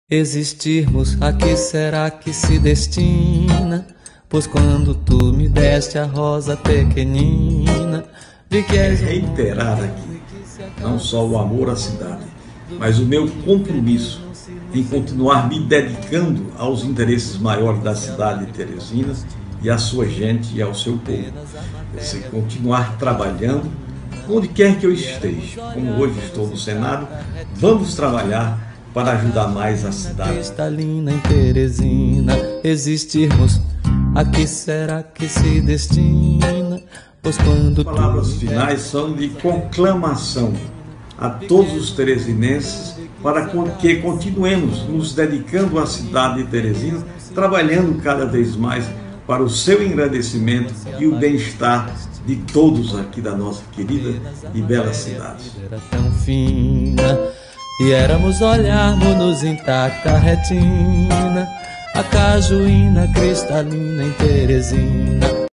Existirmos, a que será que se destina? Pois quando tu me deste a rosa pequenina, vi que és reiterar aqui, não só o amor à cidade, mas o meu compromisso em continuar me dedicando aos interesses maiores da cidade de Teresina e à sua gente e ao seu povo. Você continuar trabalhando onde quer que eu esteja, como hoje estou no Senado, vamos trabalhar para ajudar mais a cidade. Cristalina em Teresina, existirmos, a que será que se destina? Pois quando As palavras finais são de conclamação a todos os teresinenses para que continuemos nos dedicando à cidade de Teresina, trabalhando cada vez mais para o seu engrandecimento e o bem-estar de todos aqui da nossa querida e bela cidade. Era tão fina, e éramos olharmos-nos intacta retina, a cajuína cristalina em Teresina.